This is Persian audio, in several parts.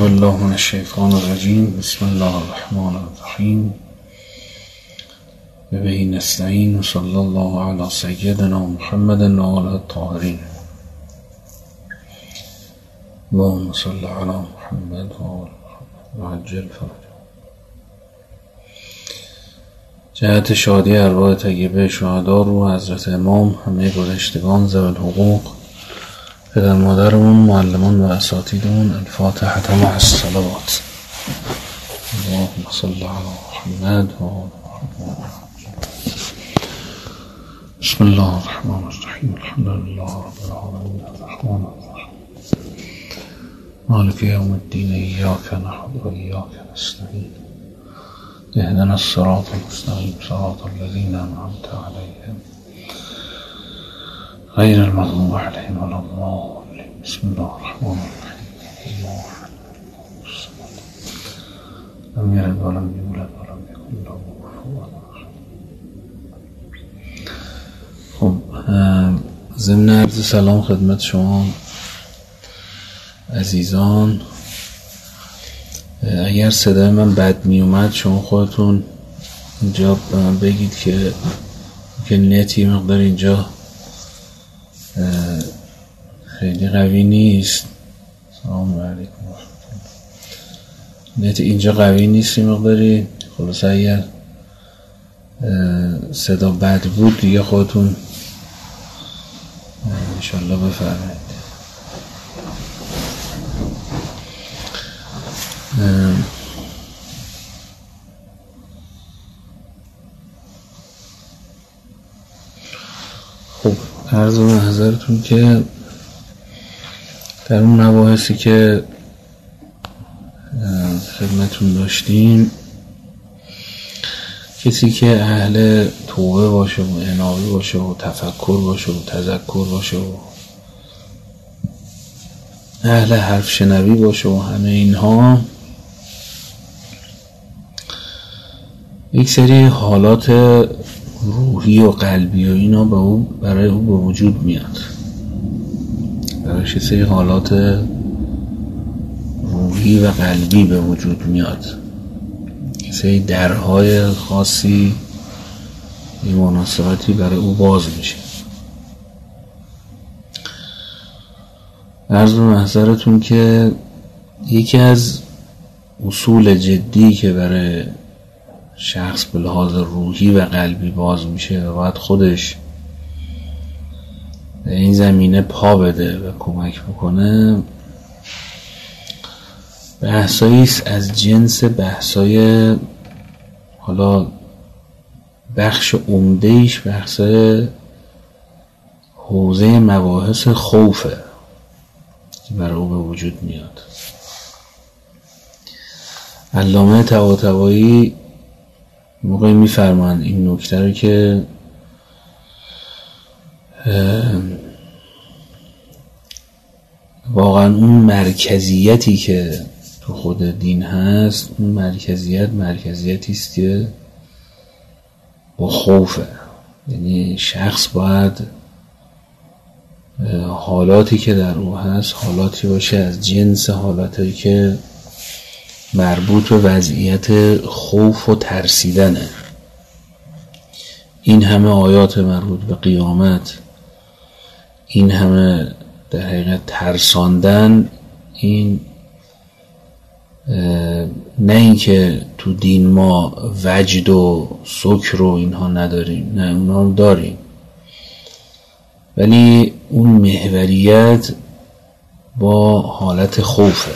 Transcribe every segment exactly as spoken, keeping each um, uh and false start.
بالله من الشیطان الرجیم. بسم الله الرحمن الرحیم. به نستعین و صلی الله علی سیدنا محمد و آله الطاهرین. اللهم صل علی محمد و آل محمد و عجل فرجهم. جهت شادی ارواح طیبه شهدا رو حضرت امام، همه گذشتگان ذوی الحقوق، پدر مادرمون، معلمان و اساتیدمون، الفاتحه مع الصلوات. اللهم صل علی محمد و آل محمد. بسم الله الرحمن الرحیم. الحمد لله رب العالمین الرحمن الرحیم مالک یوم الدین. ایاک نعبد و ایاک نستعین. اهدنا الصراط المستقیم صراط الذین انعمت علیهم غیر المغضوب علیهم ولا الضالین. بسم الله الرحمن الرحیم. لم یلد ولم یولد ولم یکن له کفوا احد. خب، ضمن عرض سلام خدمت شما عزیزان، اگر صدای من بد می اومد شما خودتون اینجا به من بگید که که نتی مقدار اینجا خیلی قوی نیست. سلام علیکم. نت اینجا قوی نیست مقداری. خلاص اگر صدا بد بود دیگه خودتون انشالله بفرمایید. خب، عرض محضرتون که در اون مباحثی که خدمتون داشتیم، کسی که اهل توبه باشه و عنایه باشه و تفکر باشه و تذکر باشه و اهل حرف شنوی باشه و همه اینها، یک سری حالات روحی و قلبی و اینا به او برای او به وجود میاد. برایش یک سری حالات روحی و قلبی به وجود میاد. یک سری درهای خاصی به مناسبتی برای او باز میشه. عرض محضرتون که یکی از اصول جدی که برای شخص به لحاظ روحی و قلبی باز میشه و باید خودش به این زمینه پا بده و کمک بکنه، بحثایی است از جنس بحثای، حالا بخش عمده‌ایش بحث حوزه مباحث خوفه که برای او به وجود میاد. علامه طباطبایی موقعی میفرمان این نکته رو که واقعا اون مرکزیتی که تو خود دین هست، اون مرکزیت مرکزیتی است که با خوفه. یعنی شخص باید حالاتی که در او هست حالاتی باشه از جنس حالاتی که مربوط به وضعیت خوف و ترسیدنه. این همه آیات مربوط به قیامت، این همه در حقیقت ترساندن، این نه این که تو دین ما وجد و سکر و اینها نداریم، نه اونها هم داریم، ولی اون محوریت با حالت خوفه.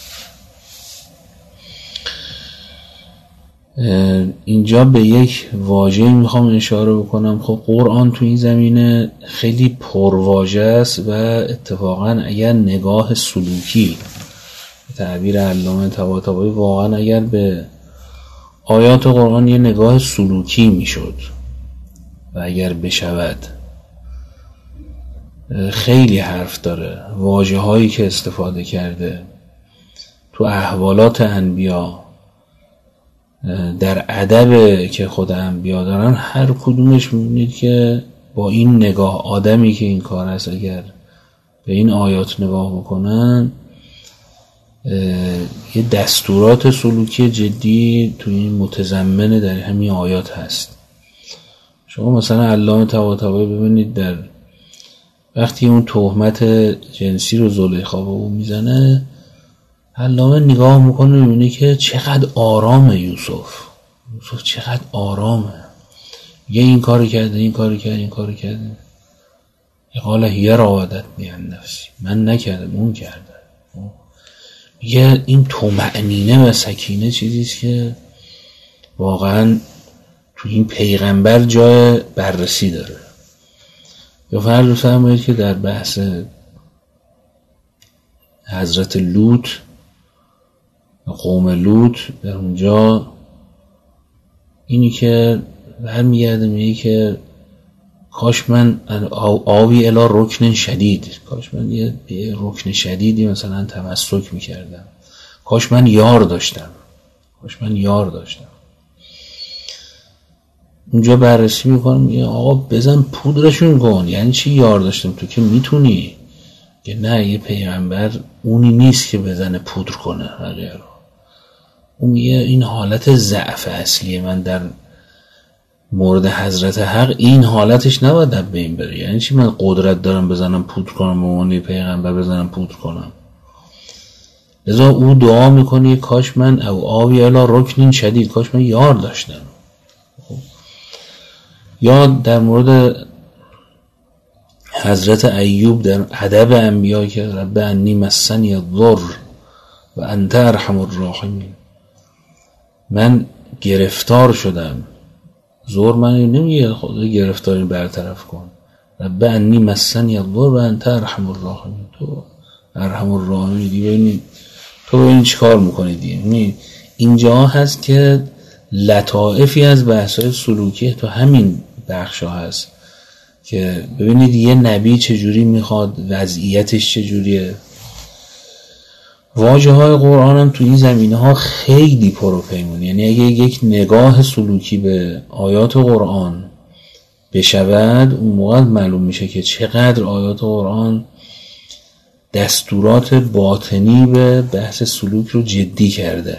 اینجا به یک واژه میخوام اشاره بکنم. خب قرآن تو این زمینه خیلی پرواژه است و اتفاقا اگر نگاه سلوکی، تعبیر علامه طباطبایی، واقعا اگر به آیات قرآن یه نگاه سلوکی میشد و اگر بشود، خیلی حرف داره. واژه هایی که استفاده کرده تو احوالات انبیا، در ادب که خود انبیا دارن، هر کدومش میبینید که با این نگاه، آدمی که این کار هست اگر به این آیات نگاه بکنن یه دستورات سلوکی جدی توی این متضمن در همین آیات هست. شما مثلا علامه طباطبایی ببینید در وقتی اون تهمت جنسی رو زلیخا به اون میزنه، علامه نگاه میکنه میبینه که چقدر آرامه یوسف یوسف چقدر آرامه، یه این کاری کرده این کاری کرده این کاری کرده قال هی راودتنی عن نفسی، من نکردم اون کرده. یه این طمأنینه و سکینه چیزیست که واقعا تو این پیغمبر جای بررسی داره. یا فرض بفرمایید که در بحث حضرت لوط قوم لوط در اونجا اینی که برمیگرده میگه که کاش من آوی الی رکن شدید، کاش من یه رکن شدیدی مثلا تمسک میکردم، کاش من یار داشتم کاش من یار داشتم اونجا بررسی میکنم میگه آقا بزن پودرشون کن. یعنی چی یار داشتم؟ تو که میتونی. که نه، یه پیغمبر اونی نیست که بزنه پودر کنه بقیه رو. اون میگه این حالت ضعف اصلیه من در مورد حضرت حق، این حالتش نباید در بین بره. یعنی چی من قدرت دارم بزنم پودر کنم، به عنوان پیغمبر بزنم پودر کنم؟ لذا او دعا میکنه کاش من او آوی الی رکن شدید، کاش من یار داشتم. یا در مورد حضرت ایوب در ادب انبیا که رب انی مسنی الضر و انت ارحم الراحمین، من گرفتار شدم. زور من نمیگه خدا گرفتاری برطرف کن. رب انی مسنی الضر و انت ارحم الراحمین، تو ارحم الراحمین دیگه. ببینید تو ببینید چیکار میکنی دیگه. اینجا هست که لطائفی از بحث‌های سلوکی تو همین بخشا هست که ببینید یه نبی چجوری میخواد، وضعیتش چجوریه. واژه های قرآن هم تو این زمینه ها خیلی پروپیمون. یعنی اگه یک نگاه سلوکی به آیات قرآن بشود، اون موقع معلوم میشه که چقدر آیات قرآن دستورات باطنی به بحث سلوک رو جدی کرده.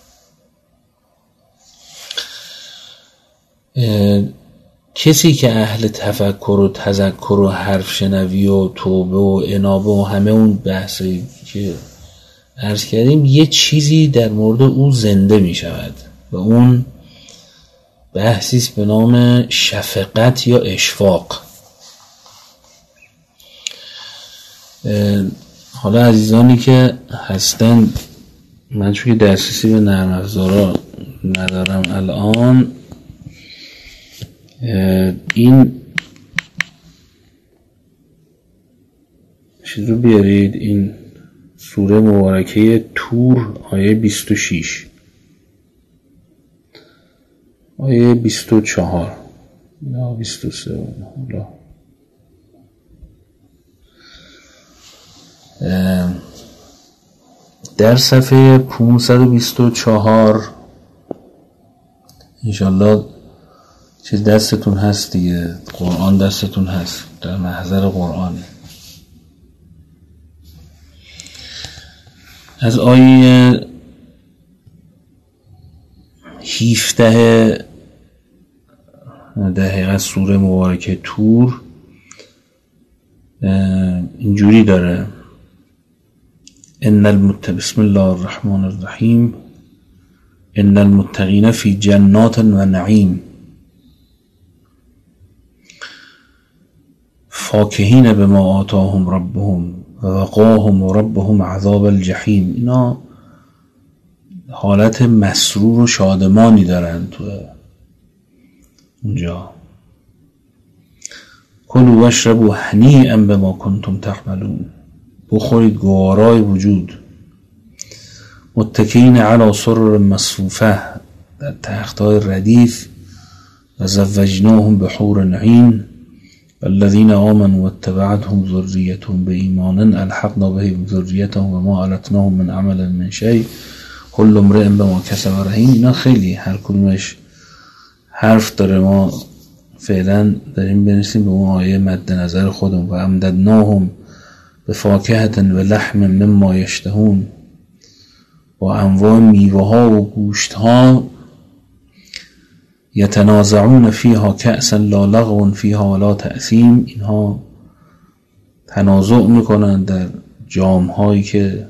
کسی که اهل تفکر و تذکر و حرف شنوی و توبه و انابه و همه اون بحثی که عرض کردیم، یه چیزی در مورد او زنده می شود و اون بحثیست به نام شفقت یا اشفاق. حالا عزیزانی که هستن، من چون دسترسی به نرم افزارا ندارم الان، این چیز رو بیارید، این سوره مبارکه تور آیه بیست و شش آیه بیست و چهار یا بیست و سه در صفحه پانصد و بیست و چهار انشالله چیز دستتون هست دیگه، قرآن دستتون هست، در محضر قرآنه. از آیه هفده در حقیقت سوره مبارکه تور اینجوری داره: ان المت بسم الله الرحمن الرحیم ان المتقین فی جنات و نعیم فاکهین بما آتاهم ربهم و وقاهم ربهم عذاب الجحیم. اینا حالت مسرور و شادمانی دارن تو اونجا. کلوا واشربوا هنیئا بما کنتم تعملون، بخورید گوارای وجود. متکئین علی سرر مصفوفه، در تخت‌های ردیف. و زوجناهم بحور عین الذين آمنوا واتبعتهم ذريتهم بإيمان ألحقنا بهم ذريتهم وما ألتناهم من عمل من شيء كل امرئ بما کسب رهین. اینا خیلی هر کدومش حرف داره. ما فعلا داریم برسیم به اون آیه مد نظر خودمون: و امددناهم بفاکهة و لحم مما یشتهون. با انواع میوه ها و گوشت ها، یتنازعون فیها کأسا لا لغو فیها ولا تأثیم، اینها تنازع میکنن در جام هایی که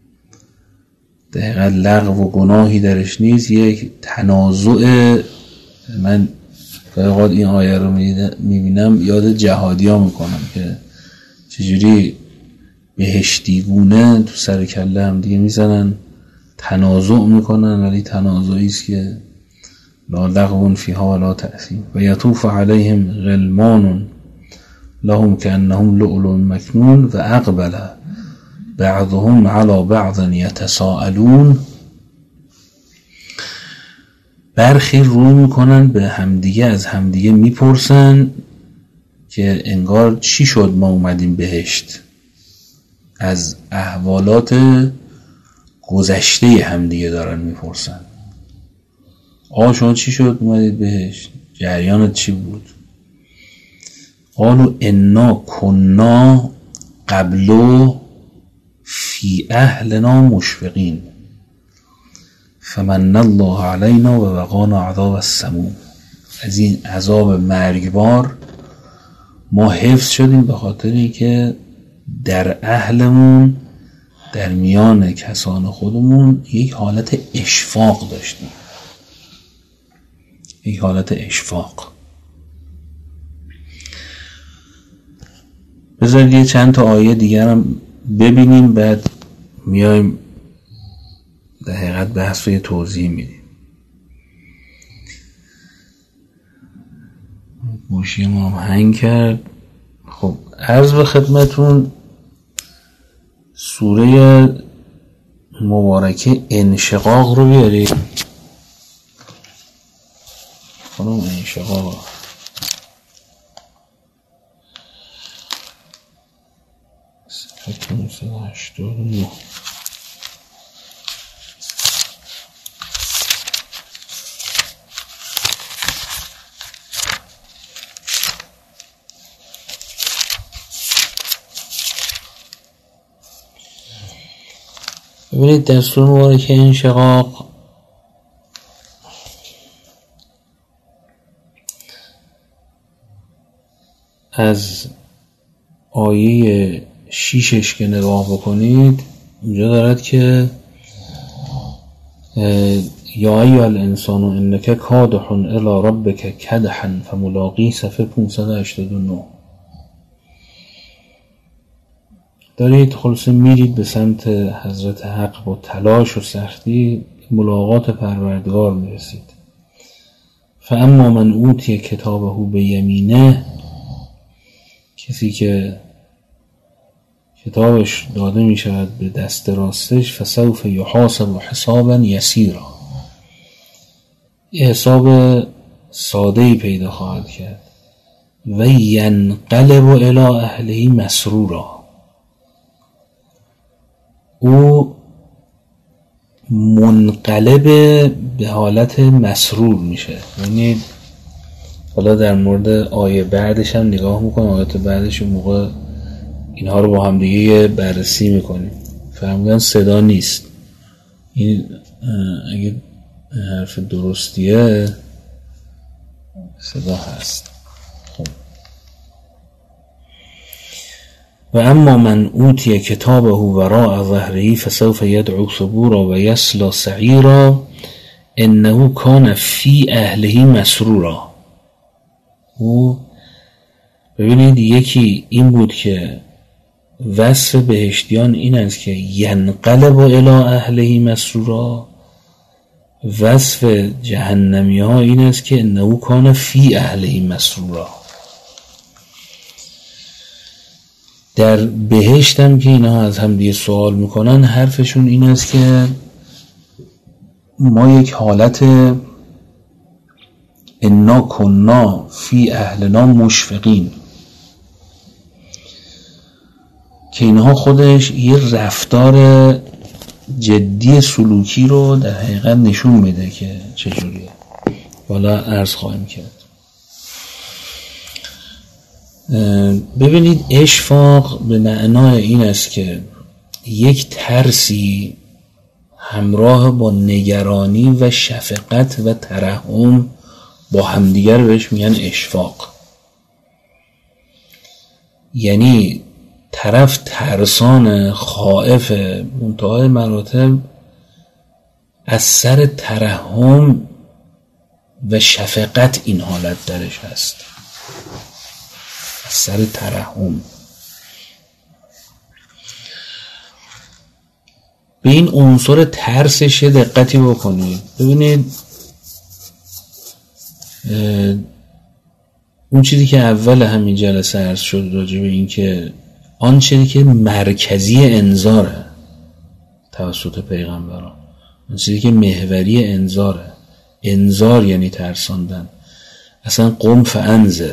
دقیقا لغو و گناهی درش نیست. یک تنازع، من فقط این آیه رو میبینم یاد جهادی ها میکنم که چجوری بهشتیگونه تو سر کله هم دیگه میزنن، تنازع میکنن، ولی تنازعی است که لا لغو فیها ولا تأثیم. و یطوف علیهم غلمان لهم کأنهم لؤلؤ مکنون و اقبل بعضهم علی بعض یتساءلون. برخی روی میکنن به همدیگه، از همدیگه میپرسن که انگار چی شد ما اومدیم بهشت، از احوالات گذشته همدیگه دارن میپرسن. آقا شما چی شد اومدید بهشت، جریانت چی بود؟ قالوا انا کنا قبل فی اهلنا مشفقین فمن الله علینا و وقانا عذاب السموم. از این عذاب مرگبار ما حفظ شدیم به خاطر اینکه در اهلمون، در میان کسان خودمون یک حالت اشفاق داشتیم، یک حالت اشفاق. بذارید یه چند تا آیه دیگر هم ببینیم، بعد میایم در حقیقت بحث رو توضیح میدیم. گوشی ما هم هنگ کرد. خب عرض به خدمتون سوره مبارکه انشقاق رو بیارید. خانم انشقاق صفحه نهصد و هشتاد و نه. ببینید در سوره مبارکه انشقاق از آیه شیشش که نگاه بکنید اینجا دارد که یا ایها الانسان انک کادح الی ربک کدحا فملاقی، صفحه پانصد و هشتاد و نه. دارید خلاصه میرید به سمت حضرت حق، با تلاش و سختی ملاقات پروردگار میرسید. فاما من اوتی کتابه به یمینه، کسی که کتابش داده می شود به دست راستش، فسوف یحاسب حسابا یسیرا، یه حساب ساده‌ای پیدا خواهد کرد. و ینقلب الی اهله مسرورا، او منقلب به حالت مسرور میشه. یعنی حالا در مورد آیه بعدش هم نگاه میکنم، آیات بعدش موقع اینها رو با هم دیگه بررسی میکنیم. فرمودن صدا نیست، این اگه حرف درستیه صدا هست. خب و اما من اوتی کتابه وراء ظهره فسوف یدعو ثبورا و یصلی سعیرا انه کان فی اهله مسرورا. او ببینید یکی این بود که وصف بهشتیان این است که ینقلب الی اهله مسرورا، وصف جهنمی ها این است که انه کان فی اهله مسرورا. در بهشت هم که اینها از هم دیگه سوال میکنن، حرفشون این است که ما یک حالت انا کنا فی اهلنا مشفقین، که اینها خودش یه رفتار جدی سلوکی رو در حقیقت نشون میده که چجوریه. والا عرض خواهیم کرد. ببینید اشفاق به معنای این است که یک ترسی همراه با نگرانی و شفقت و ترحم با همدیگر بهش میگن اشفاق. یعنی طرف ترسان، خائف، منتهای مراتب از سر ترحم و شفقت این حالت درش هست، از سر ترحم. به این عنصر ترسش دقتی بکنید. ببینید اون چیزی که اول همین جلسه عرض شد راجع به این که آن چیزی که مرکزی انذاره توسط پیغمبران، آن چیزی که محوری انذاره، انذار یعنی ترساندن، اصلا قم فانذر.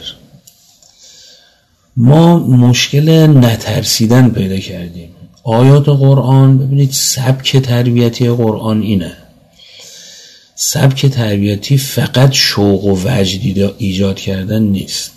ما مشکل نترسیدن پیدا کردیم. آیات قرآن، ببینید سبک تربیتی قرآن اینه. سبک تربیتی فقط شوق و وجد ایجاد کردن نیست،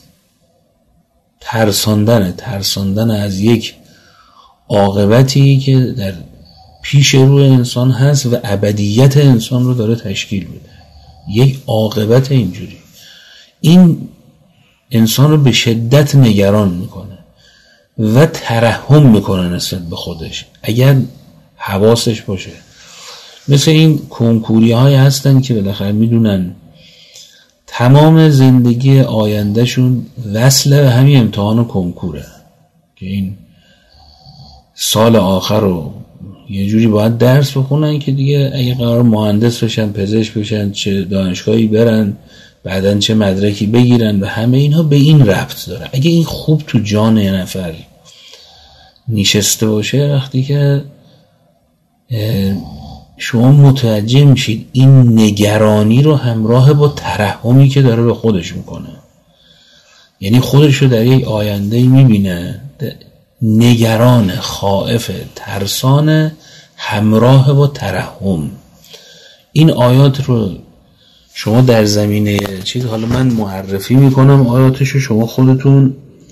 ترساندن ترساندن از یک عاقبتی که در پیش روی انسان هست و ابدیت انسان رو داره تشکیل میده. یک عاقبت اینجوری این انسان رو به شدت نگران میکنه و ترحم میکنه نسبت به خودش اگر حواسش باشه. مثل این کنکوری های هستن که بالاخره میدونن تمام زندگی آیندهشون وصل به همین امتحان و کنکوره که این سال آخر رو یه جوری باید درس بخونن که دیگه اگه قرار مهندس بشن، پزشک بشن، چه دانشگاهی برن، بعدن چه مدرکی بگیرن و همه اینها به این ربط داره. اگه این خوب تو جان یه نفر نشسته باشه، وقتی که شما متوجه میشید این نگرانی رو همراه با ترحمی که داره به خودش میکنه، یعنی خودش رو در یک آینده میبینه نگران، خائف، ترسان، همراه با ترحم. این آیات رو شما در زمینه چیز، حالا من معرفی میکنم آیاتش رو، شما خودتون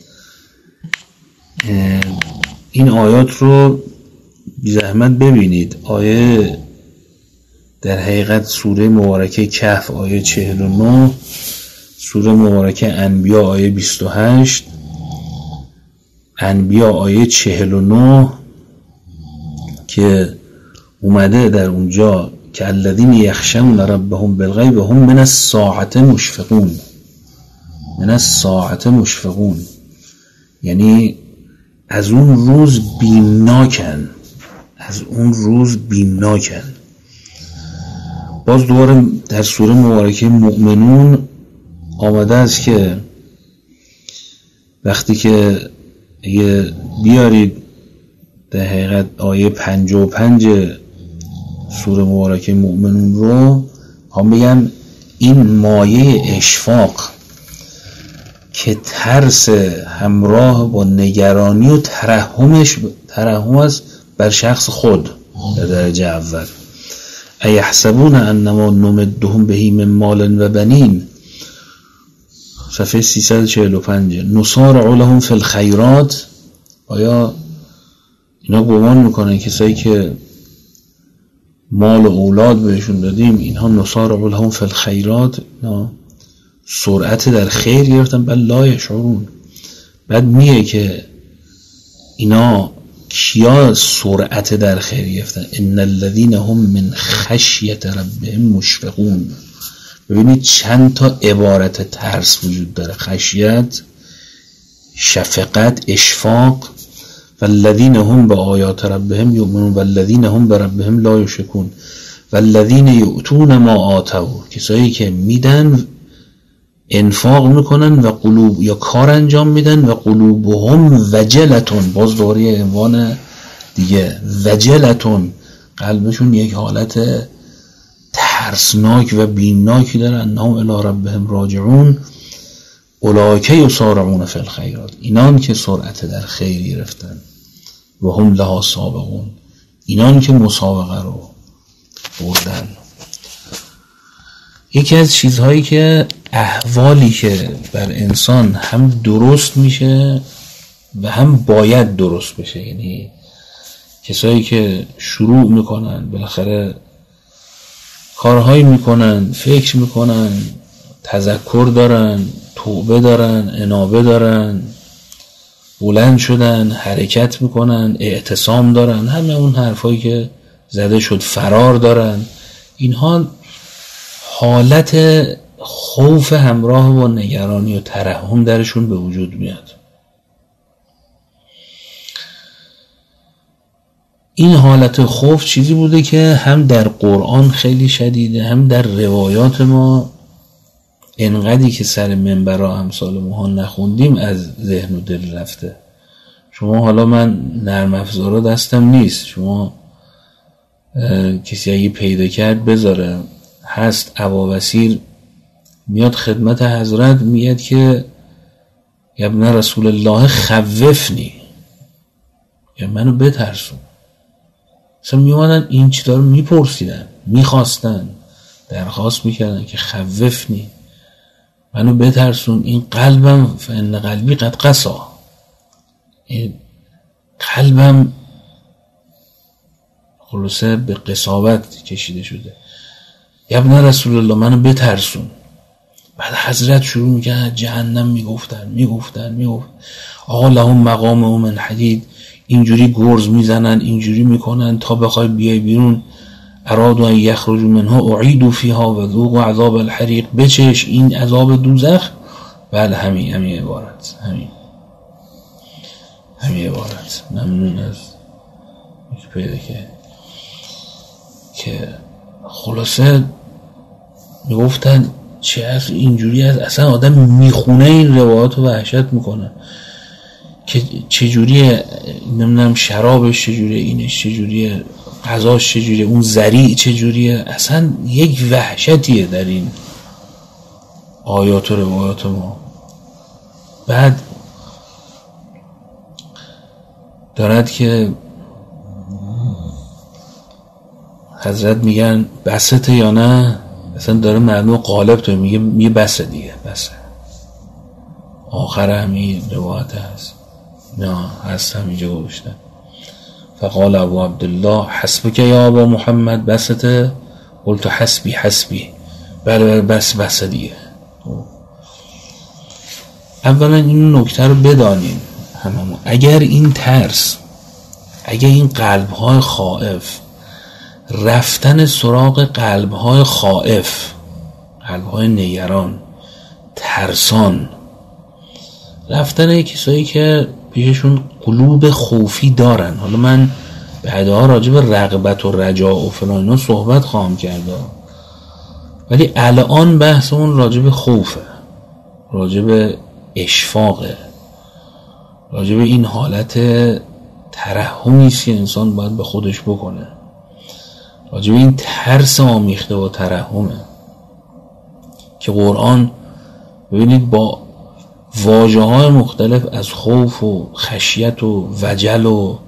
این آیات رو بی زحمت ببینید. آیه در حقیقت سوره مبارکه کهف آیه چهل و نه، سوره مبارکه انبیا آیه بیست و هشت، انبیا آیه چهل و نه که اومده در اونجا که الذین یخشون ربهم بالغیب هم من الساعة مشفقون، من الساعة مشفقون، یعنی از اون روز بیمناکن، از اون روز بیمناکن. باز دوباره در سوره مبارکه مؤمنون آمده است که وقتی که اگه بیارید در حقیقت آیه پنجاه و پنج سوره مبارکه مؤمنون رو، هم بگن این مایه اشفاق که ترس همراه با نگرانی و ترحمش ترحم است بر شخص خود در درجه اول. ایحسبون انما نمدهم به من مال و بنین، صفحه سیصد و چهل و پنج. نصارع لهم فی الخیرات، آیا اینا گمان میکنن کسایی که مال و اولاد بهشون دادیم اینها نصارع لهم فی الخیرات، اینا سرعت در خیر گرفتن؟ بل لا یشعرون. بعد میگه که اینا کیا سرعت در خیر گرفتن؟ ان الذین هم من خشیت ربهم مشفقون. ببینید چند تا عبارت ترس وجود داره: خشیت، شفقت، اشفاق. والذین هم به آیات ربهم یؤمنون والذین هم به ربهم لا یشرکون والذین یؤتون ما آتوا، کسایی که میدن، انفاق میکنن و قلوب یا کار انجام میدن و قلوبهم وجلتون، باز دوباره عنوان دیگه وجلتون، قلبشون یک حالت ترسناک و بیمناکی داره. انهم الی ربهم راجعون اولئک یسارعون فی الخیرات، اینان که سرعت در خیر گرفتن، و هم لها سابقون، اینان که مسابقه رو بردن. یکی از چیزهایی که احوالی که بر انسان هم درست میشه و هم باید درست بشه، یعنی کسایی که شروع میکنن بالاخره کارهایی میکنن، فکر میکنن، تذکر دارن، توبه دارن، انابه دارن، بلند شدن، حرکت میکنن، اعتصام دارن، همه اون حرفایی که زده شد، فرار دارن. اینها حالت خوف همراه با نگرانی و ترحم درشون به وجود میاد. این حالت خوف چیزی بوده که هم در قرآن خیلی شدیده، هم در روایات ما انقدری که سر منبرها امثال ماها نخوندیم از ذهن و دل رفته. شما حالا من نرم افزارا دستم نیست، شما کسی اگه پیدا کرد بذاره، هست ابابصیر میاد خدمت حضرت میاد که یا ابن رسول الله خوفنی، یا منو بترسون. اصلا میومدن این چیزا رو میپرسیدن، میخواستن، درخواست میکردن که خوفنی، منو بترسون، این قلبم فان قلبی قد قسا، این قلبم خلاصه به قساوت کشیده شده، یا ابن رسول الله منو بترسون. بعد حضرت شروع میکنن جهنم میگفتن میگفتن میگفتن آقا لهم مقامه من حدید، اینجوری گرز میزنن، اینجوری میکنن تا بخوای بیای بیرون، ارادوا ان یخرجوا منها اعیدوا فیها و ذوقوا عذاب الحریق، بچش این عذاب دوزخ. بله همین همین عبارت، همین همین عبارت. ممنون از یک پیدا که که خلاصه میگفتن چه از اینجوری از اصلا آدم میخونه این روایات رو وحشت میکنه که چجوریه، نمیدونم شرابش چجوریه، اینش چجوریه، غذاش چجوریه، اون زریع چجوریه. اصلا یک وحشتیه در این آیات و روایات ما. بعد دارد که حضرت میگن بسته یا نه، اصلا داره معلوم قالب تو میگه میگه بسه دیگه، بسه. آخر همین روایت هست، نه هست همینجا گوشتن. فقال ابو عبدالله حسبک یا ابا محمد بسته، قلت حسبی حسبی، بله بس بسه دیگه. اولا این نکته رو بدانیم هممون، اگر این ترس، اگر این قلب‌های خائف، رفتن سراغ قلب‌های خائف، قلب‌های نگران، ترسان، رفتن کسایی که پیششون قلوب خوفی دارن. حالا من بعدها راجع به رغبت و رجاء و فلان اینا صحبت خواهم کرد، ولی الان بحثمون راجع به خوفه، راجع به اشفاقه، راجع به این حالت ترحمی است که انسان باید به خودش بکنه، راجع به این ترس آمیخته و ترحمه که قرآن ببینید با واژه های مختلف از خوف و خشیت و وجل و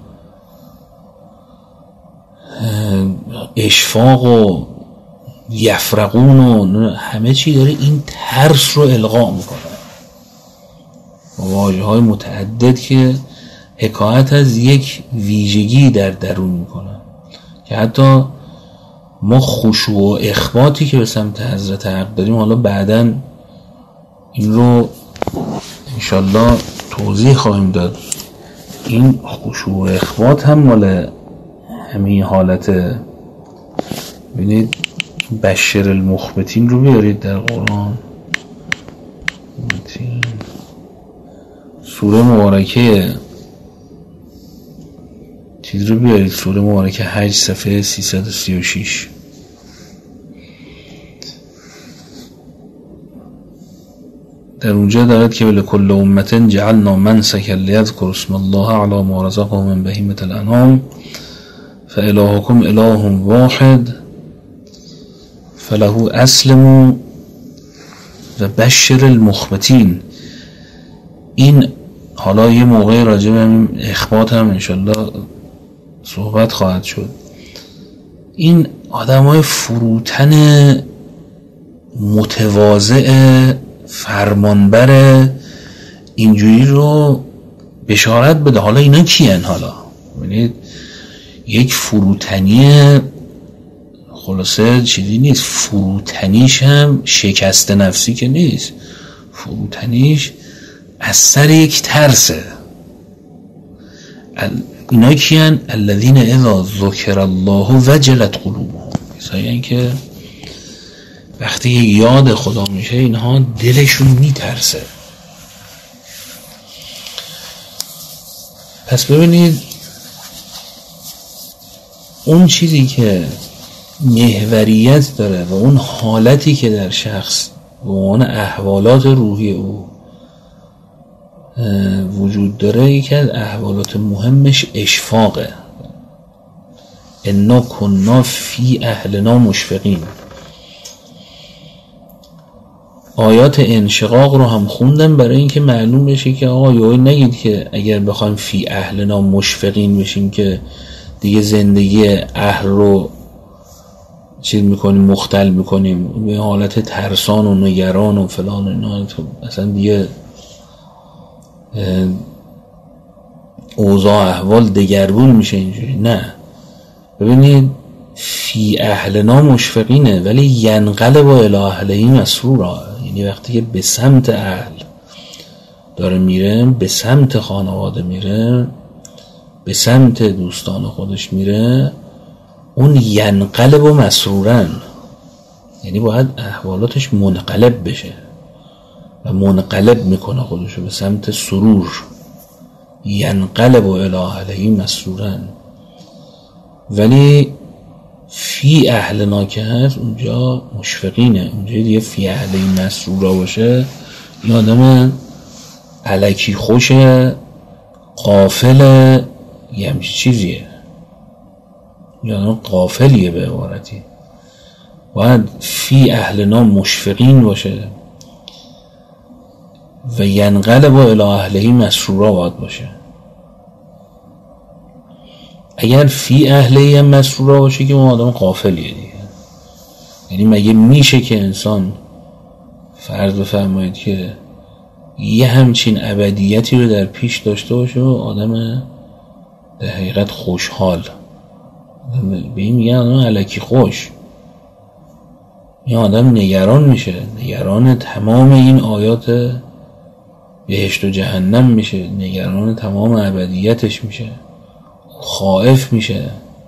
اشفاق و یفرقون و همه چی داره این ترس رو القا میکنه با واژه های متعدد که حکایت از یک ویژگی در درون میکنه که حتی ما خشوع و اخباتی که به سمت حضرت حق داریم، حالا بعداً این رو انشالله توضیح خواهیم داد، این خشوع و اخبات هم مال همین حالت. ببینید بشر المخبتین رو بیارید در قرآن، سوره مبارکه چیز رو بیارید، سوره مبارکه حج صفحه سیصد و سی و شش. در اونجا دارد که لکل امت جعلنا منسکا لیذکروا اسم الله علی ما رزقهم من بهیمة الانعام فالهکم اله واحد فله اسلموا و بشر المخبتین. این حالا یه موقع راجع به اخبات هم انشالله صحبت خواهد شد. این آدم های فروتن متواضع فرمانبر اینجوری رو بشارت بده. حالا اینا کیان؟ حالا ببینید یک فروتنی خلاصه چیزی نیست. فروتنیش هم شکست نفسی که نیست، فروتنیش از سر یک ترسه. اینا کیان؟ الذین اذا ذکر الله وجلت قلوبهم، کسایی که وقتی یاد خدا میشه اینها دلشون میترسه. پس ببینید اون چیزی که محوریت داره و اون حالتی که در شخص و اون احوالات روحی او وجود داره، یکی از احوالات مهمش اشفاقه. انا کنا فی اهلنا مشفقین. آیات انشقاق رو هم خوندم برای اینکه معلوم بشه که آقا یهو نگید که اگر بخوایم فی اهلنا مشفقین بشیم که دیگه زندگی اهل رو چیز میکنیم، مختل میکنیم به حالت ترسان و نگران و فلان و اینا، اصلا دیگه اوضاع احوال دگرگون میشه اینجوری. نه، ببینید فی اهلنا مشفقینه ولی ینقلب الی اهله مسرورا، یعنی وقتی که به سمت اهل داره میره، به سمت خانواده میره، به سمت دوستان خودش میره، اون ینقلب و مسرورن، یعنی باید احوالاتش منقلب بشه و منقلب میکنه خودشو به سمت سرور. ینقلب و الی اهله مسرورن. ولی فی اهلنا که هست اونجا مشفقینه، اونجا دیگه فی اهله مسرورا باشه این آدم الکی خوشه، غافله، یه همچی چیزیه، این آدم غافلیه به عبارتی. باید فی اهلنا مشفقین باشه و ینقلب الی اهله مسرورا باید باشه. اگر فی اهله مسرورا باشه که اون آدم غافلیه دیگه. یعنی مگه میشه که انسان فرض بفرمایید که یه همچین ابدیتی رو در پیش داشته باشه و آدم در حقیقت خوشحال، به این میگن آدم الکی خوش، این آدم نگران میشه، نگران تمام این آیات بهشت و جهنم میشه، نگران تمام ابدیتش میشه، خائف میشه.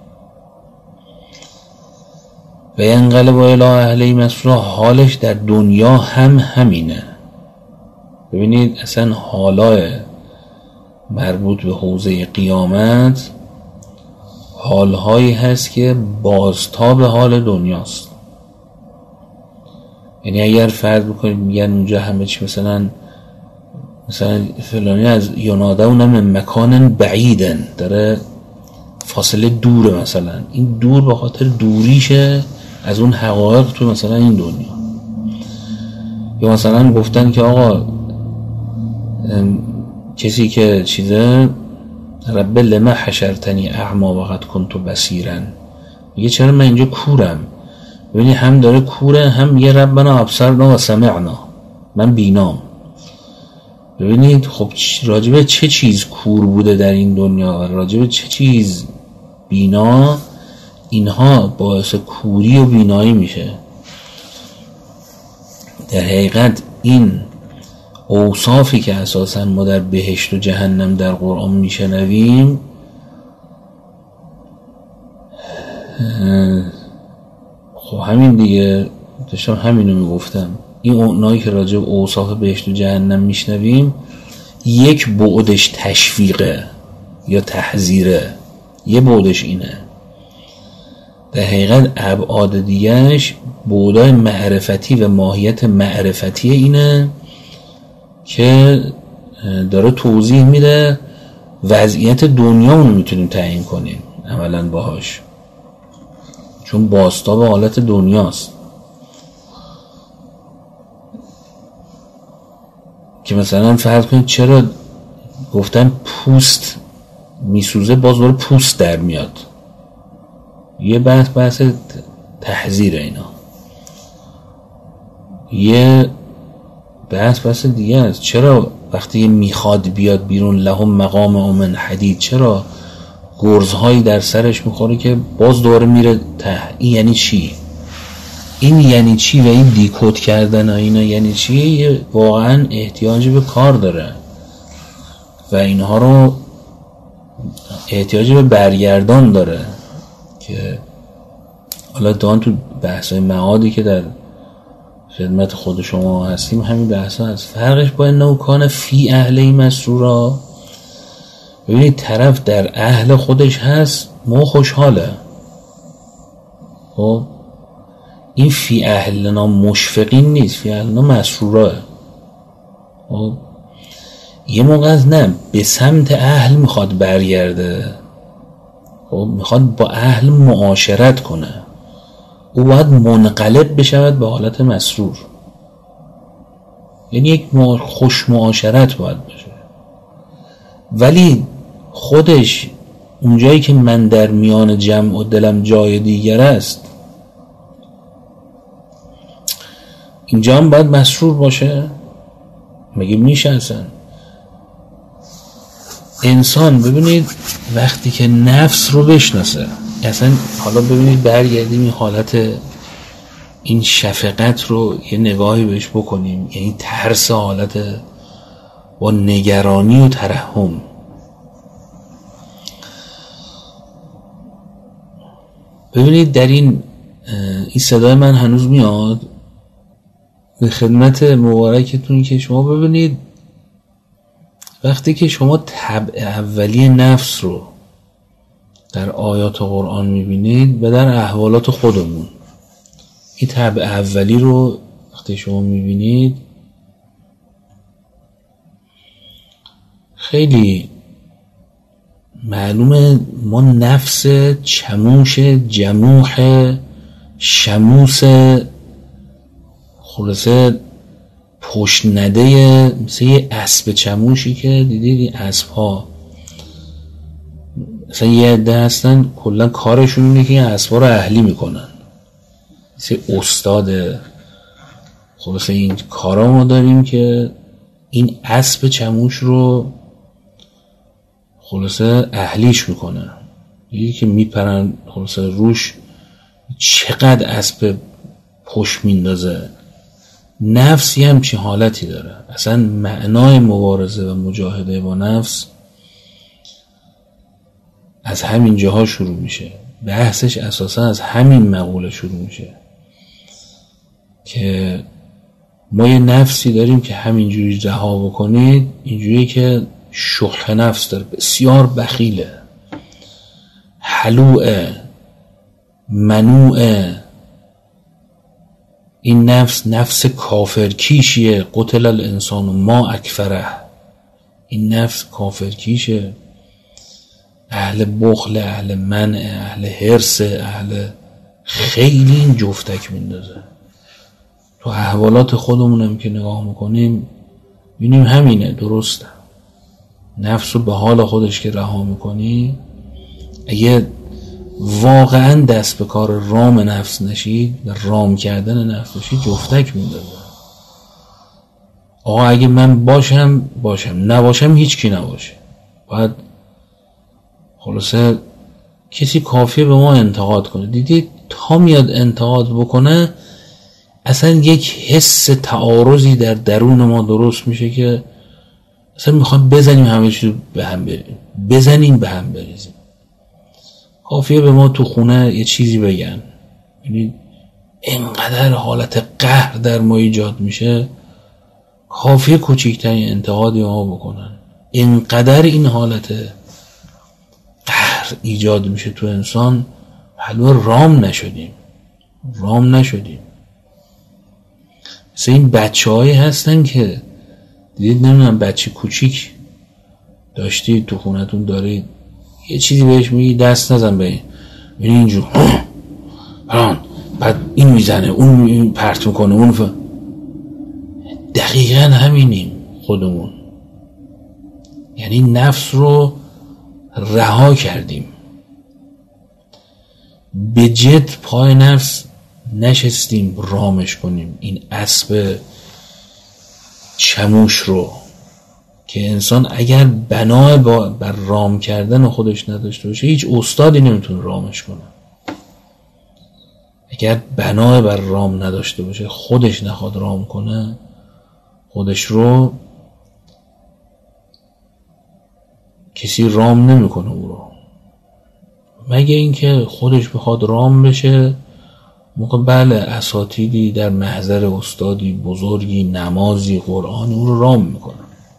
و ینقلب الی اهله مسرورا، حالش در دنیا هم همینه. ببینید اصلا حالای مربوط به حوزه قیامت حالهایی هست که بازتاب حال دنیاست. یعنی اگر فرض بکنید میگن اونجا همه چی مثلا مثلا فلانی از ینادون من مکان بعیدن، داره فاصله دوره، مثلا این دور به خاطر دوریشه از اون حقایق تو مثلا این دنیا. یا مثلا گفتن که آقا کسی که چیزه رب لما حشرتنی اعما وقد کنت بصیرا، میگه چرا من اینجا کورم؟ ببینی هم داره کوره، هم میگه ربنا ابصرنا و سمعنا، من بینام. ببینید خب راجبه چه چیز کور بوده در این دنیا، راجبه چه چیز بینا، اینها باعث کوری و بینایی میشه. در حقیقت این اوصافی که اساساً ما در بهشت و جهنم در قرآن میشنویم خب همین دیگه، داشتم همینو میگفتم، این اونایی که راجع به اوصاف بهشت و جهنم میشنویم یک بعدش تشویقه یا تحذیره، یه بعدش اینه. در حقیقت ابعاد دیگهش بعدای معرفتی و ماهیت معرفتی اینه که داره توضیح میده وضعیت دنیا رو میتونیم تعیین کنیم عملاً باهاش، چون بازتاب حالت دنیاست. که مثلا فرض کنید چرا گفتن پوست میسوزه، باز دوباره پوست در میاد، یه بحث بحث تحذیر اینا. یه بحث بحث دیگه است، چرا وقتی میخواد بیاد بیرون لهم مقام من حدید، چرا گرزهایی در سرش میخوره که باز دوباره میره ته. این یعنی چی؟ این یعنی چی و این دیکود کردن اینا یعنی چی؟ یه واقعا احتیاج به کار داره و اینها رو احتیاج به برگردان داره که حالا دان تو بحثای معادی که در خدمت خود شما هستیم همین بحثا هست. فرقش با انه کان فی اهلی مسرورا، ببینید طرف در اهل خودش هست مو خوشحاله، خب این فی اهلنا مشفقین نیست، فی اهلنا مسرورا. خب یه موقع نه به سمت اهل میخواد برگرده، خب میخواد با اهل معاشرت کنه، او باید منقلب بشود به حالت مسرور، یعنی یک خوش معاشرت باید بشه. ولی خودش اونجایی که من در میان جمع و دلم جای دیگر است اینجا هم باید مسرور باشه؟ مگه میشه اصلا؟ انسان ببینید وقتی که نفس رو بشناسه، اصلا حالا ببینید برگردیم این حالت این شفقت رو یه نگاهی بهش بکنیم، یعنی ترس حالت با نگرانی و ترحم. ببینید در این این صدای من هنوز میاد به خدمت مبارکتون که شما ببینید وقتی که شما طبع اولی نفس رو در آیات قرآن میبینید و در احوالات خودمون این طبع اولی رو وقتی شما میبینید خیلی معلومه ما نفس چموش جموح شموس خلاصه پشت نده مثل یه اسب چموشی که دیدید این اسب ها مثلا یه عده هستن کلا کارشون اینه که این اسب ها رو اهلی میکنن، مثل استاد. خلاصه این کارا ما داریم که این اسب چموش رو خلاصه اهلیش میکنن، یکی که میپرن خلاصه روش چقدر اسب پشت میندازه. نفسی هم چه حالتی داره، اصلا معنای مبارزه و مجاهده با نفس از همین جاها شروع میشه، بحثش اساسا از همین مقوله شروع میشه که ما یه نفسی داریم که همینجوری رها بکنید، اینجوری که شح نفس داره، بسیار بخیله، حلوعه، منوعه. این نفس نفس کافرکیشیه، قتل الانسان ما اکفره. این نفس کافرکیشه، اهل بخل، اهل منع، اهل حرص، اهل خیلی این جفتک میندازه. تو احوالات خودمونم که نگاه میکنیم بینیم همینه، درسته. نفس رو به حال خودش که رها میکنی، اگه واقعا دست به کار رام نفس نشید و رام کردن نفس نشید جفتک میندازه. آقا اگه من باشم باشم، نباشم هیچ کی نباشه. باید خلاصه کسی کافیه به ما انتقاد کنه. دیدید تا میاد انتقاد بکنه اصلا یک حس تعارضی در درون ما درست میشه که اصلا میخوام بزنیم همه چیز به هم بریم، بزنیم به هم بریزیم. کافیه به ما تو خونه یه چیزی بگن، یعنی اینقدر حالت قهر در ما ایجاد میشه، کافیه کوچکترین انتقادی ما بکنن، اینقدر این حالت قهر ایجاد میشه تو انسان، حلو رام نشدیم رام نشدیم. مثل این بچه هایی هستن که دیدید، نمیدونم بچه کوچیک داشتید تو خونتون دارید، یه چیزی بهش میگی دست نزن به این، بینی اینجور بعد این میزنه اون پرت میکنه اون ف... دقیقا همینیم خودمون. یعنی نفس رو رها کردیم، به جد پای نفس نشستیم رامش کنیم، این اسب چموش رو که انسان اگر بنا بر رام کردن خودش نداشته باشه هیچ استادی نمیتونه رامش کنه. اگر بنا بر رام نداشته باشه، خودش نخواد رام کنه خودش رو، کسی رام نمیکنه او رو، مگه اینکه خودش بخواد رام بشه. موقع بله اساتیدی در محضر استادی بزرگی نمازی قرآنی او رو رام میکنه.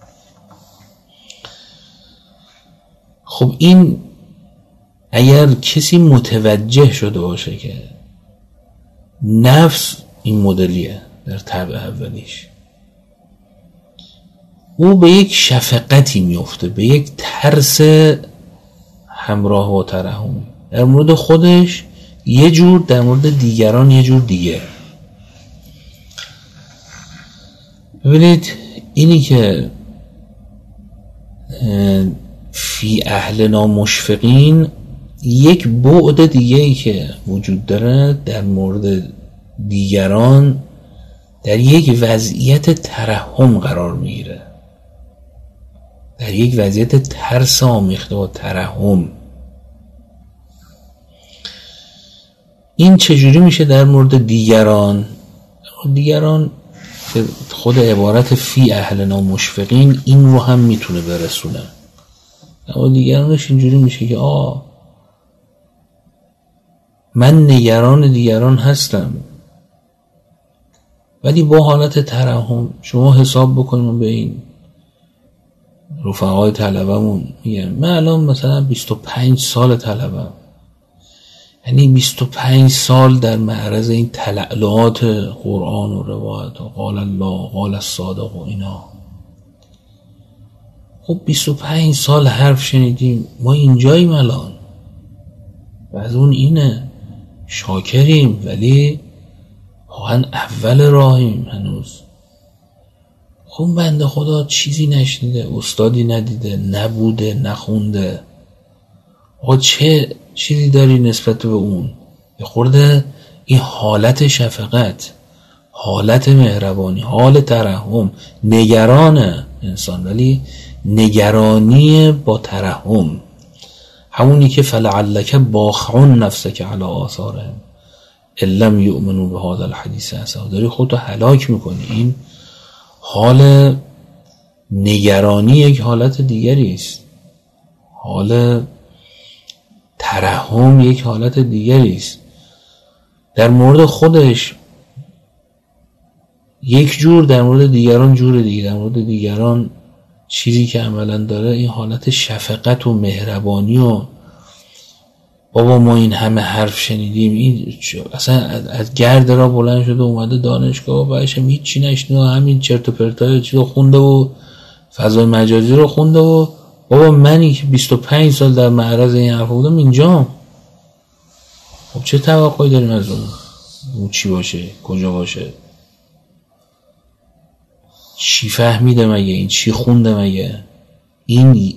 خب این اگر کسی متوجه شده باشه که نفس این مدلیه در طبع اولیش، او به یک شفقتی میفته، به یک ترس همراه با ترحم، در مورد خودش یه جور، در مورد دیگران یه جور دیگه. ببینید اینی که فی اهلنا مشفقین، یک بعد دیگه ای که وجود داره در مورد دیگران، در یک وضعیت ترحم قرار میگیره، در یک وضعیت ترس آمیخته با ترحم. این چجوری میشه در مورد دیگران؟ دیگران که خود عبارت فی اهلنا مشفقین این رو هم میتونه برسونه. اما دیگرانش اینجوری میشه که آه من نگران دیگران هستم، ولی با حالت ترحم. شما حساب بکنیم به این رفقای طلبمون، میگم من الان مثلا بیست و پنج سال طلبم، یعنی بیست و پنج سال در معرض این تلعلعات قرآن و روایت و قال الله قال الصادق و اینا. خب بیست و پنج سال حرف شنیدیم، ما اینجاییم الان و از اون اینه شاکریم، ولی واقعا اول راهیم هنوز. خب بنده خدا چیزی نشنیده، استادی ندیده، نبوده، نخونده. آقا چه چیزی داری نسبت به اون؟ یه خورده این حالت شفقت، حالت مهربانی، حال ترحم، نگران انسان، ولی نگرانی با ترحم، همونی که فلعلک باخعون نفسک علی آثارهم ان لم یؤمنوا بهذا الحدیث اسفا. داری خودتو هلاک میکنی. این حال نگرانی یک حالت دیگری است، حال ترحم یک حالت دیگری است. در مورد خودش یک جور، در مورد دیگران جور دیگه. در مورد دیگران چیزی که عملا داره این حالت شفقت و مهربانی و بابا ما این همه حرف شنیدیم، این اصلا از گرد را بلند شده اومده دانشگاه و بعدش هم هیچ چی نشنید و همین چرت و پرتای چیزو خونده و فضای مجازی رو خونده و بابا منی که بیست و پنج سال در معرض این حرف بودم اینجام. خب چه توقعی داریم از اون؟ اون چی باشه؟ کجا باشه؟ چی فهمیده مگه؟ این چی خونده مگه؟ این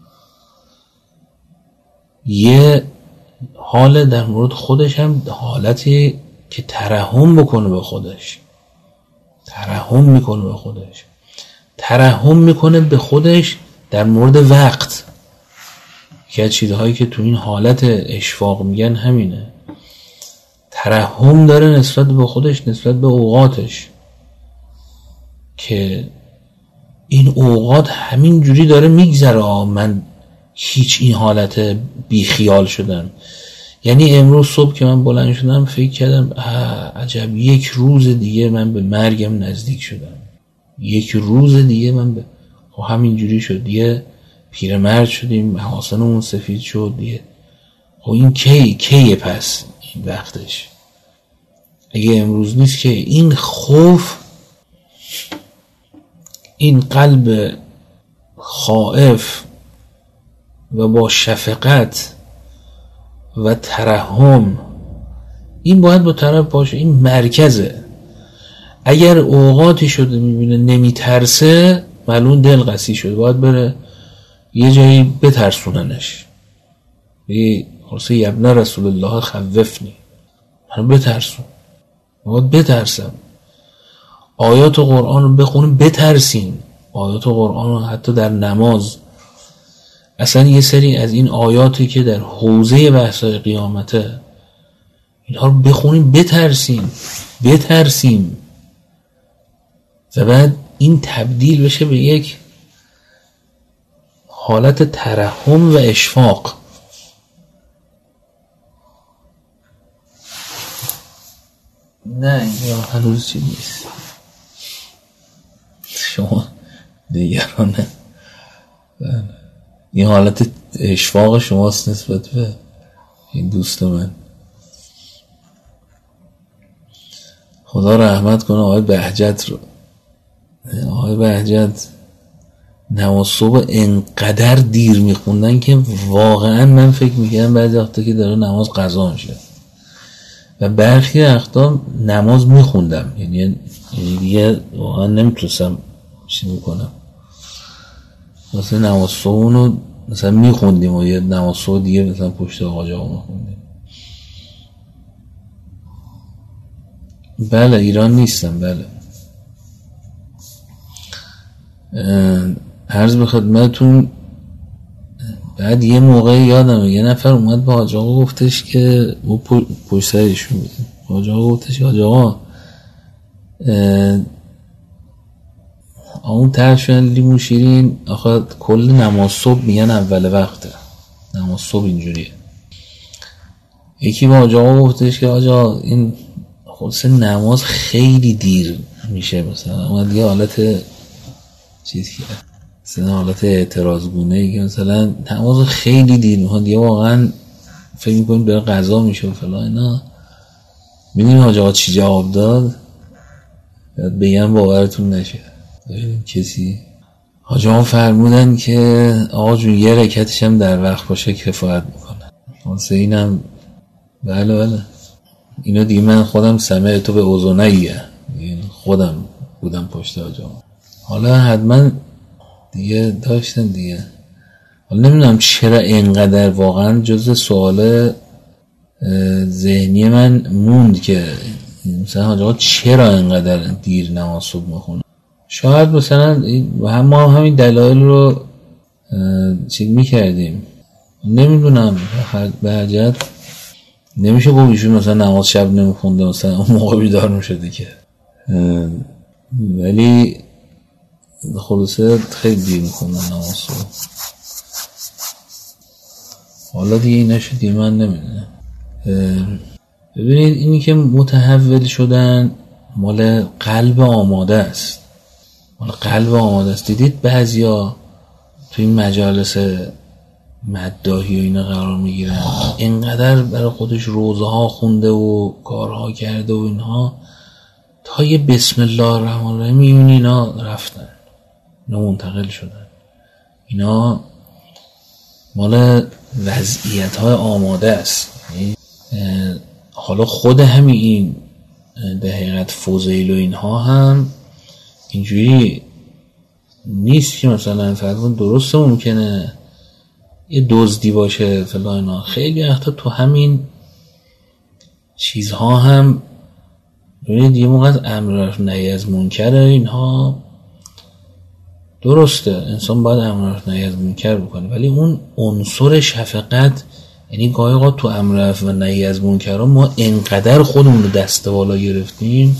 یه حال در مورد خودش هم حالتی که ترحم بکنه به خودش، ترحم میکنه به خودش، ترحم میکنه به خودش در مورد وقت. یکی از چیزهایی که تو این حالت اشفاق میگن همینه، ترحم داره نسبت به خودش، نسبت به اوقاتش، که این اوقات همین جوری داره میگذره، من هیچ این حالت بیخیال شدم. یعنی امروز صبح که من بلند شدم فکر کردم عجب یک روز دیگه من به مرگم نزدیک شدم، یک روز دیگه من به خب همین جوری شد دیگه، پیرمرد شدیم، محاسنمون سفید شد دیگه. خب این کی کیه پس این وقتش؟ اگه امروز نیست که این خوف، این قلب خائف و با شفقت و ترحم، این باید با طرف باشه، این مرکزه. اگر اوقاتی شده میبینه نمیترسه، معلوم دل قسی شده، باید بره یه جایی بترسوننش، بگی خلاصه یبنه رسول الله خوفنی، من بترسون، باید بترسم. آیات قرآن رو بخونیم بترسین، آیات قرآن، حتی در نماز. اصلا یه سری از این آیاتی که در حوزه بحث‌های قیامته، اینها رو بخونیم بترسیم بترسیم و بعد این تبدیل بشه به یک حالت ترحم و اشفاق. نه اینجا هنوز چی نیست، شما دیگرانه این حالت اشفاق شماست نسبت به این دوست من. خدا رحمت کنه آقای بهجت رو. آقای بهجت نماز صبح انقدر دیر میخوندن که واقعا من فکر میکردم بعضی وقتا که داره نماز قضا میشه و برخی وقتا نماز میخوندم، یعنی دیگه واقعا نمیتونستم چی میکنم. مثلا نماز صبح اونو مثلا میخوندیم و یه نماز صبح دیگه مثلا پشت آقا جا میخوندیم. بله ایران نیستم. بله عرض به خدمتون. بعد یه موقع یادمه یه نفر اومد به حاج آقا گفتش که او پشت سرشون بود، حاج آقا گفتش حاج آقا اون ترشون لیمو شیرین آخه کل نماز صبح میگن اول وقته، نماز صبح اینجوریه. یکی به حاج آقا گفتش که حاج آقا این خلاصه نماز خیلی دیر میشه، مثلا اومد یه حالت چیز که مثلا حالت اعتراضگونه که مثلا نماز خیلی دیر میخواد، دیگه واقعا فکر میکنیم داره قضا میشه و فلان اینا. میدونی حاج آقا چی جواب داد؟ بگم باورتون نشه. کسی حاج آقا فرمودن که آقا جون یه رکعتش هم در وقت باشه کفایت میکنه. واسه اینم بله بله اینو دیگه من خودم سمع تو به اذنیه، خودم بودم پشت حاج آقا. حالا حتما دیگه داشتن دیگه. حالا نمیدونم چرا اینقدر واقعا جزء سوال ذهنی من موند که مثلا حاج آقا چرا اینقدر دیر نماز صبح میخونه. شاید مثلا هم ما همین دلایل رو چیز میکردیم، نمیدونم. بهجت نمیشه با ایشون مثلا نماز شب نمیخونده مثلا اون موقع بیدار میشده که، ولی خلاصه خیلی دیر میخوندن نماز صبح. حالا دیگه این نشدی من نمیدونم. ببینید اینی که متحول شدن مال قلب آماده است، مال قلب آماده است. دیدید بعضیا تو این مجالس مداحی و اینا قرار میگیرن، اینقدر برای خودش روزه ها خونده و کارها کرده و اینها، تا یه بسم الله الرحمن الرحیم میبینی اینا رفتن، اینا منتقل شدن. اینا مال وضعیت های آماده است. حالا خود همین این در حقیقت فضیل و اینها هم اینجوری نیست که مثلا فرضاً درسته ممکنه یه دزدی باشه فلان اینا. خیلی وقتا تو همین چیزها هم ببینید یه موقع از امر نهی از منکر اینها درسته، انسان باید امر نهی از منکر بکنه، ولی اون عنصر شفقت، یعنی گاهی اوقات تو امر و نهی از منکر ما انقدر خودمون رو دست بالا گرفتیم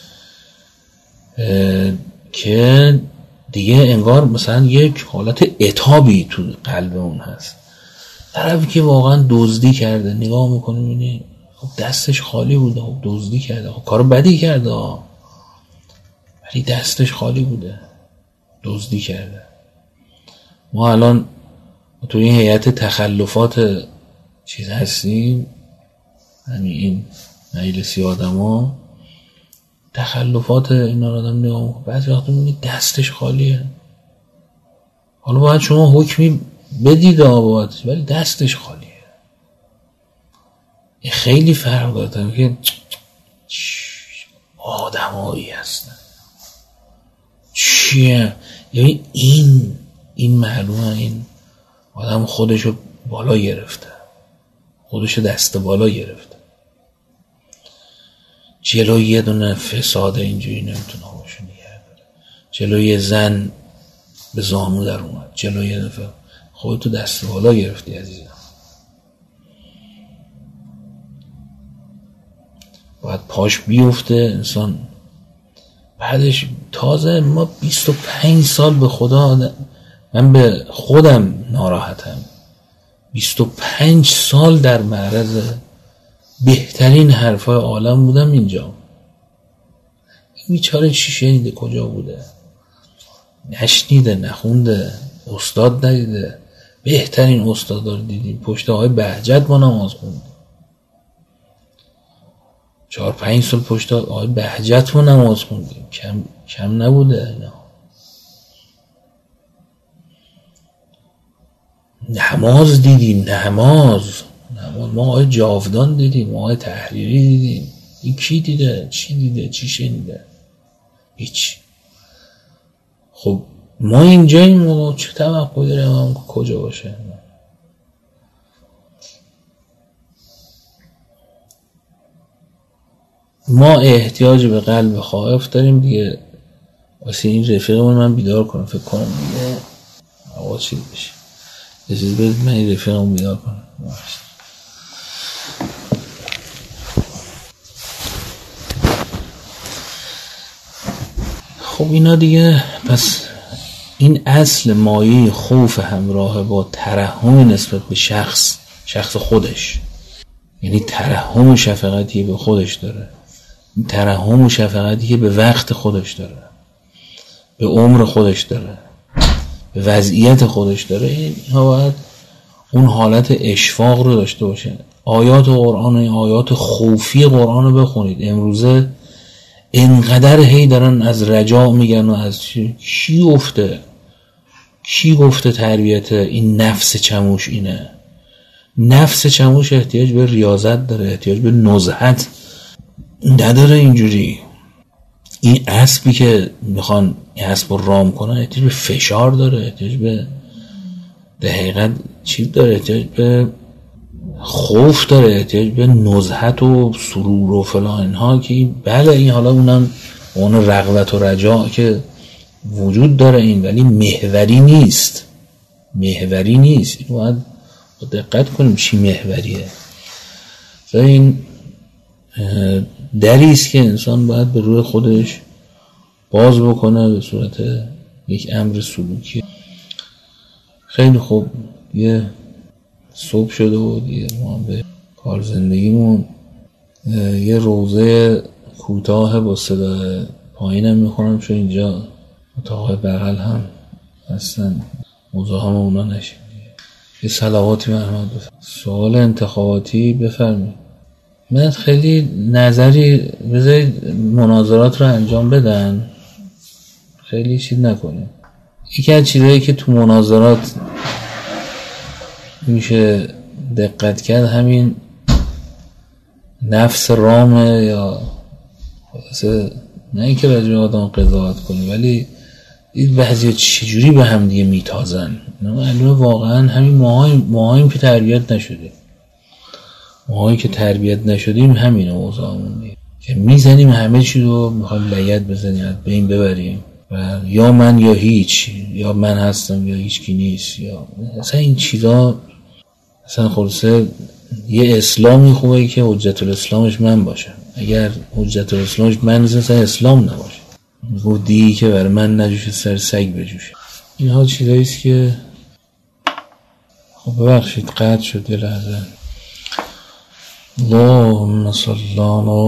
که دیگه انگار مثلا یک حالت عتابی تو قلب اون هست. طرفی که واقعا دزدی کرده نگاه میکنه میبینی خب دستش خالی بوده، خب دزدی کرده، خب کارو بدی کرده ولی دستش خالی بوده، دزدی کرده. ما الان تو این هیئت تخلفات چیز هستیم، همین این مجلسی آدما تخلفات اینا رو آدم نگاه میکنه، بعضی وقتا میبینی دستش خالیه. حالا باید شما حکمی بدید آباد، ولی دستش خالیه. این خیلی فرق داره که آدمایی هستن چیه، یعنی این این معلومه این آدم خودشو بالا گرفته، خودشو دست بالا گرفته، جلوی یه دونه فساد اینجوری نمیتونه باشه نگه داره، جلوی زن به زانو در اومد جلوی یه نفر. خودتو دست بالا گرفتی عزیزم. باید پاش بیفته انسان. بعدش تازه ما بیست و پنج سال به خدا، من به خودم ناراحتم، بیست و پنج سال در معرض بهترین حرفای عالم بودم. اینجا این بیچاره چی شنیده؟ کجا بوده؟ نشنیده، نخونده، استاد ندیده. بهترین استاد رو دیدیم پشت آقای بهجت ما نماز خوندیم. چهار پنج سال پشت آقای بهجت ما نماز خوندیم. کم کم نبوده اینا. نماز دیدیم، نماز نماز ما آقای جاودان دیدیم، آقای تحریری دیدیم. این کی دیده؟ چی دیده؟ چی شنیده؟ هیچ. خب ما اینجاییم، چه توقعی داریم هم کجا باشه؟ ما احتیاج به قلب خائف داریم دیگه. واسه این رفیقمون من بیدار کنم، فکر کنم دیگه آقا چی بشه. یه چیز بدید من این رفیقمون بیدار کنم. خب اینا دیگه. پس این اصل مایه خوف همراه با ترحم نسبت به شخص شخص خودش، یعنی ترحم و شفقتی به خودش داره، ترحم و شفقتی که به وقت خودش داره، به عمر خودش داره، به وضعیت خودش داره. اینها باید اون حالت اشفاق رو داشته باشه. آیات قرآن، این آیات خوفی قرآن رو بخونید. امروزه اینقدر هی دارن از رجا میگن و از چی کی گفته کی گفته تربیت این نفس چموش اینه. نفس چموش احتیاج به ریاضت داره، احتیاج به نزهت نداره. اینجوری این اسبی که میخوان این اسب رو رام کنن احتیاج به فشار داره، احتیاج به دقیقاً چیز داره، احتیاج به خوف داره، احتیاج به نزهت و سرور و فلان اینها که بله این حالا اونم اون رغبت و رجا که وجود داره این، ولی محوری نیست. محوری نیست. این باید دقت کنیم چی محوریه. این دریست که انسان باید به روی خودش باز بکنه به صورت یک امر سلوکی. خیلی خوب، یه صبح شده و دیگه ما به کار زندگیمون. یه روزه کوتاه با صدا پایینم میخونم چون اینجا اتاق بغل هم هستن، مزاحم اونا نشیم. یه صلواتی مرحمت بفرمایید. سوال انتخاباتی بفرمایید. من خیلی نظری بذارید مناظرات رو انجام بدن، خیلی چیز نکنیم. یکی از چیزایی که تو مناظرات میشه دقت کرد همین نفس رامه، یا خلاصه نه اینکه راجع به آدم قضاوت کنی ولی این بعضی چجوری به هم دیگه میتازن. معلومه واقعا همین ماهاییم ماهاییم که تربیت نشدیم. ماهایی که تربیت نشدیم همینه اوضاعمون دیگه، که میزنیم همه چی رو میخوایم لگد بزنیم از بین ببریم و یا من یا هیچ، یا من هستم یا هیچ کی نیست، یا اصلا این چیزا. اصلا خلاصه یه اسلامی خوبه که حجت الاسلامش من باشم. اگر حجت الاسلامش من نیست اصلا اسلام نباشه. گفتی که برای من نجوشه سر سگ بجوشه. اینها چیزاییست که خب ببخشید قطع شد یه لحظه. اللهم صل علی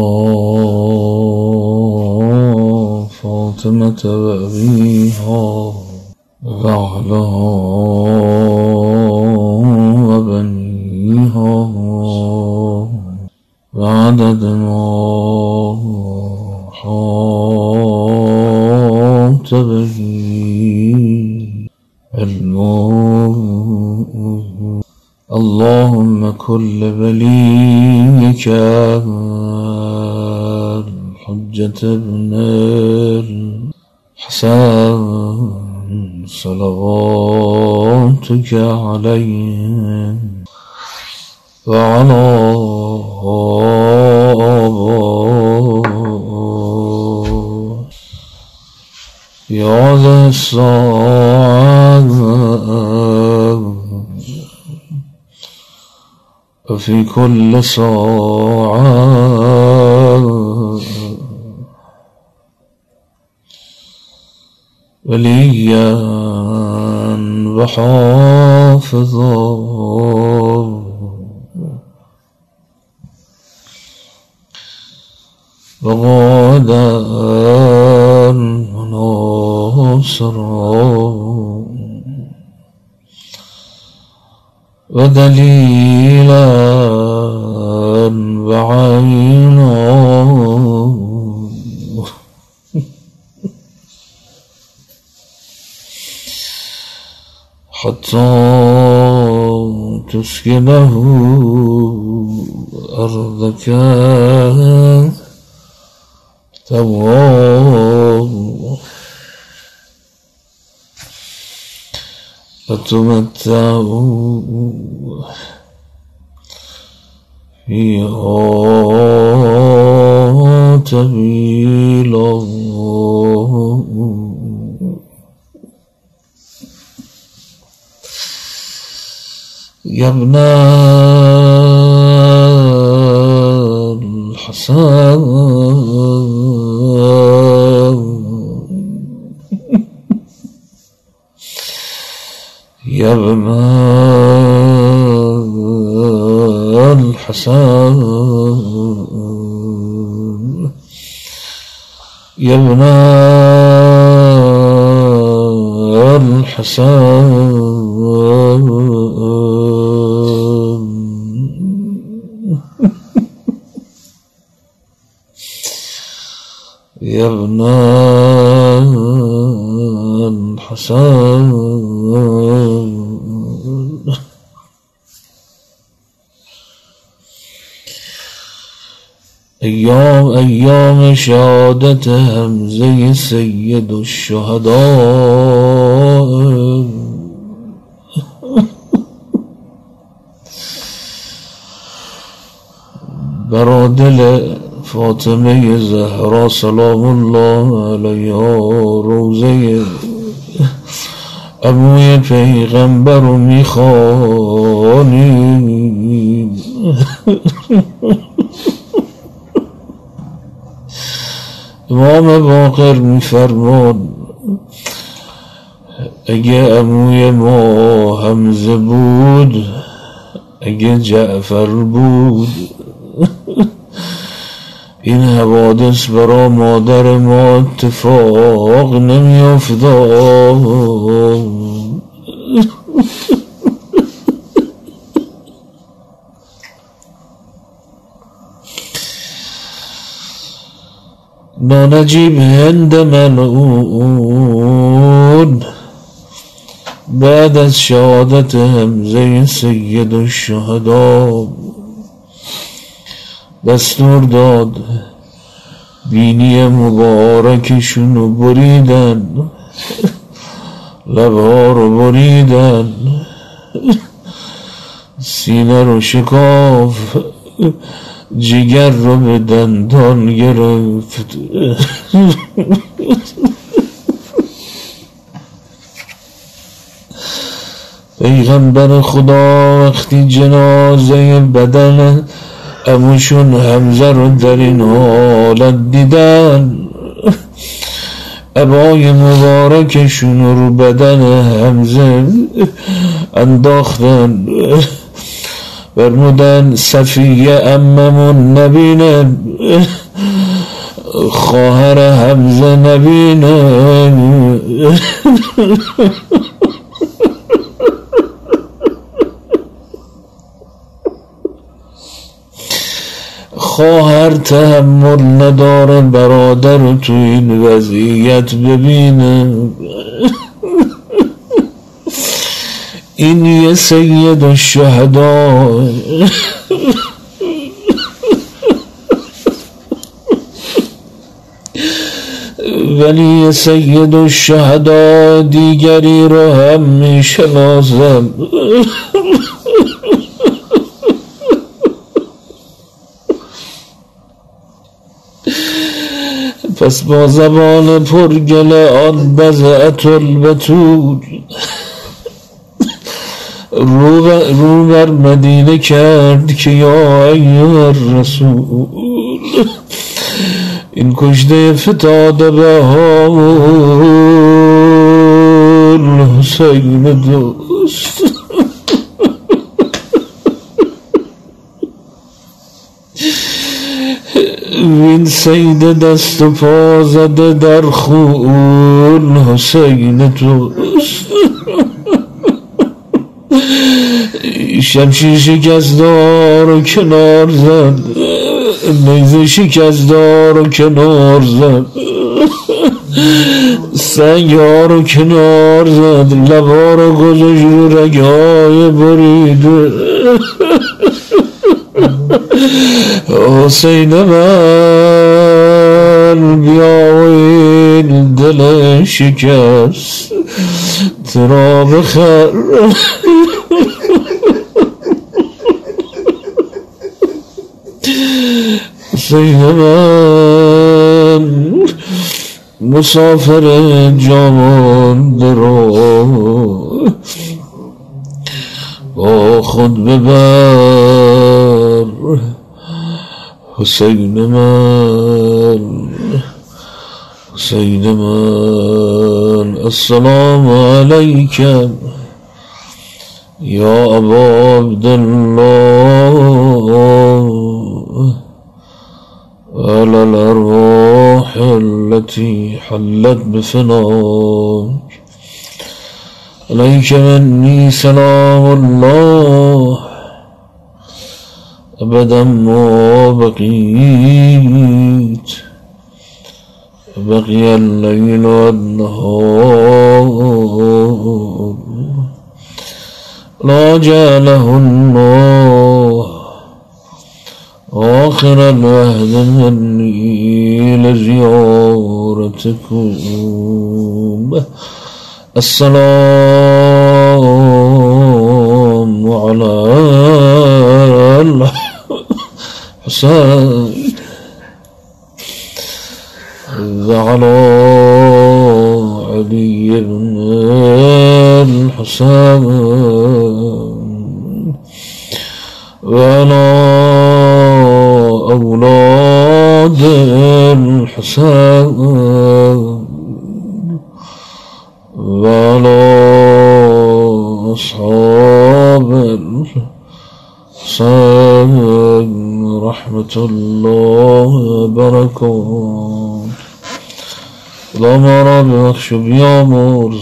فاطمة و ابیها و اهلها و بنیها و عدد ما حاط به علمه. اللهم كل وليك الحجة ابن الحسن صلواتك عليه وعلى آبائه يا ذا الساعة وفي كل ساعة وليا وحافظا وغادا وناصرا ودليلا وعينا حتى تسكنه أرضك تواب فتمتعوا فيها طويلا يا ابن الحسن يا ابن الحسن يا ابن الحسن يا ابن الحسن أيام أيام شهادة همزة سيد الشهداء برادل فاطمه زهرا سلام الله علیها روزه ابوی پیغمبر رو میخوانیم امام باقر میفرماد اگه عموی ما حمزه بود اگه جعفر بود این حوادث برا مادر ما اتفاق نمی افتاد. نانجیب هند ملعون بعد از شهادت حمزه سید الشهدا دستور داد بینی مبارکشونو بریدن، لبها رو بریدن، سینه رو شکاف، جگر رو به دندان گرفت. پیغمبر خدا وقتی جنازه بدن عموشون حمزه رو در این حالت دیدن، عبای مبارکشون رو بدن حمزه انداختن، فرمودن صفیه عممون نبینه، خواهر حمزه نبینه. خواهر تحمل نداره برادر رو تو این وضعیت ببینه. این یه سید الشهدا، ولی یه سید الشهدا دیگری رو هم میشناسم. پس با زبان پرگل آن بضعت البتول رو, رو بر مدینه کرد که یا ایها رسول این کشته فتاده به حال حسین دوست این سید دست و پا زده در خون حسین دوست شمشیر شکستار و کنار زد نیزه شکستار و کنار زد سنگار و کنار زد لبا رو گذاشت رو رگهای بریده حسین من بیا و این دل شکست ترا بخر حسین من مسافر جامانده رو با خود ببر حسین من حسین من السلام علیکم یا ابا عبدالله على الأرواح التي حلت بفناك عليك مني سلام الله أبدا ما بقيت بقي الليل والنهار لا جعله الله آخر العهد مني لزيارتكم السلام على الحسين وعلى علي بن الحسين وعلى أولاد الحسين وعلى أصحاب الحسين رحمة الله وبركاته خدا ما را ببخش و بیامرز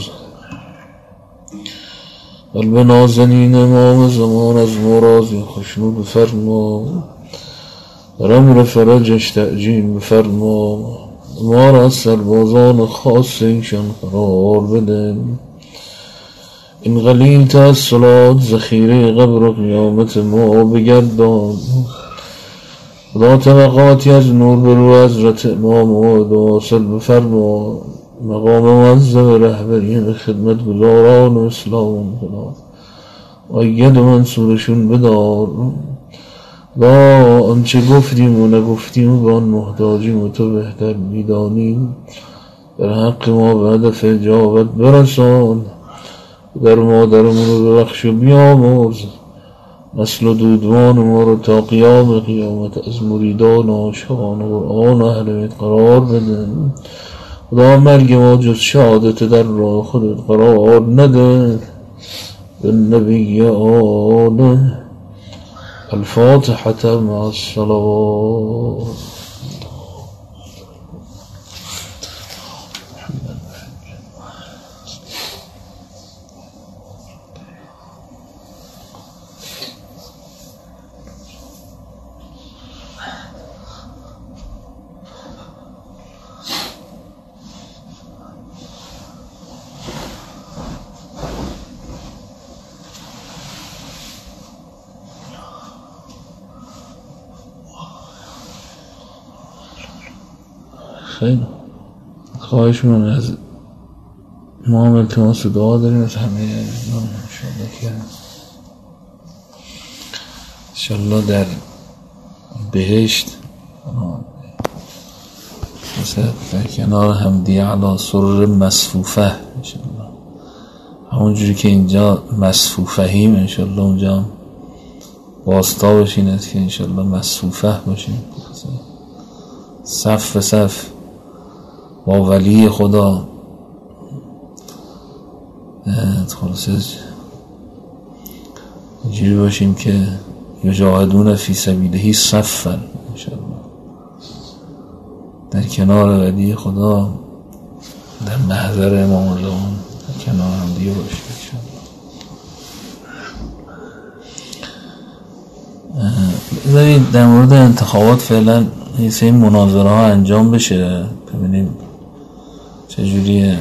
قلب نازنین امام زمان از ما راضی خوشنود بفرما در امر فرجش تعجیل بفرما ما را از سربازان خاص ایشان قرار بده این قلیل تحصلات ذخیره قبر و قیامت ما بگردان خدا طبقاتی از نور برو حضرت امام و واصل بفرما مقام معظم رهبرین خدمت گزاران و اسلام خدا اید و منصورشون بدار خدا آنچه گفتیم و نگفتیم و به آن محتاجیم و تو بهتر میدانیم در حق ما به هدف اجابت برسان در مادرمون رو ببخش و بیامرز نسل و دودمان ما رو تا قیام قیامت از مریدان و عاشقان قرآن و اهل بیت قرار بده خدا مرگ ما جز شهادت در راه خودت قرار نده بالنبی آله الفاتحة مع الصلوات خیلی خواهش من از ما هم التماس دعا داریم از همه عزیزان انشاءالله که انشاءالله در بهشت مثل در کنار همدیه علی سرر مصفوفه انشاءالله همونجوری که اینجا مصفوفهیم انشالله اونجا واسطا باشیند که انشالله مصفوفه باشیم، صف به صف با ولی خدا. خلاصه اینجوری باشیم که یجاهدون فی سبیله صفا انشالله در کنار ولی خدا، در محضر امام زمان در کنار هم دیگه باشیم انشالله. بذارید در مورد انتخابات فعلا یه سری مناظره ها انجام بشه ببینیم چجوریه.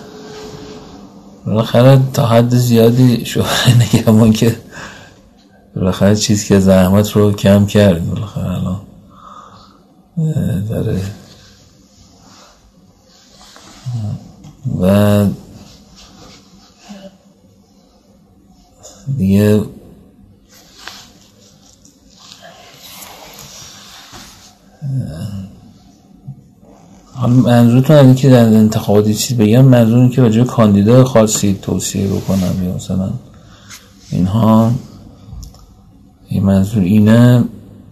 بالاخره تا حد زیادی شوهر نگهبان که بالاخره چیز که زحمت رو کم کرد، بالاخره الان داره و دیگه حالا منظورتون از این که در انتخاباتی چیز بگم، منظور این که راجع به کاندیدا خاصی توصیه بکنم یا مثلا اینها، این منظور اینه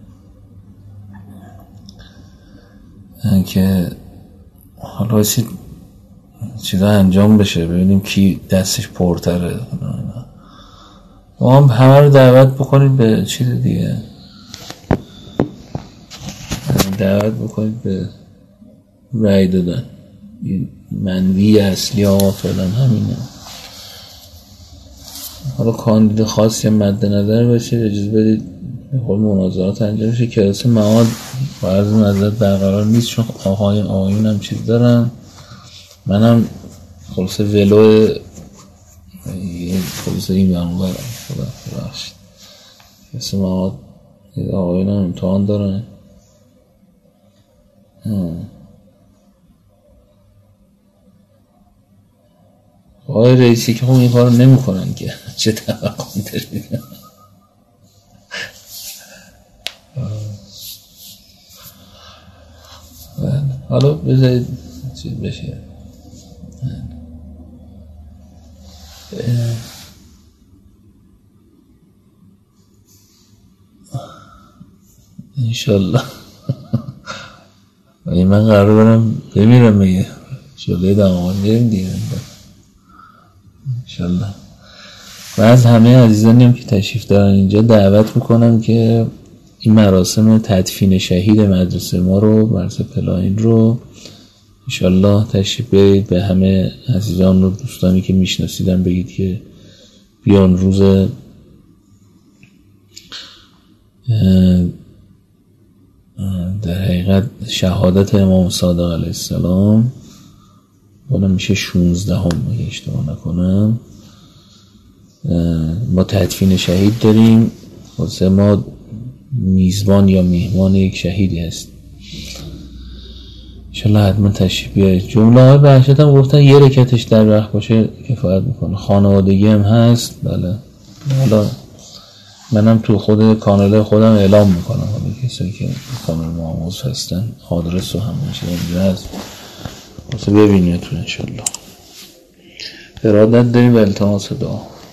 که حالا باید چیزا انجام بشه ببینیم کی دستش پرتره. ما هم همه رو دعوت بکنید به چیز دیگه، دعوت بکنید به رای دادن. منوی اصلی آقا فعلا همینه. حالا کاندید خاصی مد نظر باشه اجازه بدید خود مناظرات انجام شه. کلاس مواد با عرض معذرت برقرار نیست چون آقای آقایون هم چیز دارن، منم خلاصه ولو خلاصه این برمون برم خدا بخشید. کلاس مواد آقایون هم امتحان دارن. آقای رئیسی که خب این کارو نمی کنن که چه توقعی دارید. حالا بذارید چیز بشه انشالله. من قرار برم بمیرم بگه شده دماغان بریم دیگه انشالله. و از همه عزیزانی هم که تشریف دارن اینجا دعوت میکنم که این مراسم تدفین شهید مدرسه ما رو مرسه پلاین رو انشالله تشریف بیارید. به همه عزیزان و دوستانی که میشناسیدن بگید که بیان روز در حقیقت شهادت امام صادق علیه السلام بالا میشه شونزده هم اگه اشتباه نکنم ما تدفین شهید داریم. واسه ما میزبان یا میهمان یک شهیدی هست انشالله حتما تشریف بیارید. جمله های بحشت هم گفتن یه رکتش در رخ باشه کفایت میکنه. خانوادگی هم هست بله. حالا منم تو خود کانال خودم اعلام میکنم حالا کسایی که کانال ما عضو هستن آدرس رو هم میشه اینجا هست واسه ببینیتون انشالله. ارادت داریم و التماس دعا.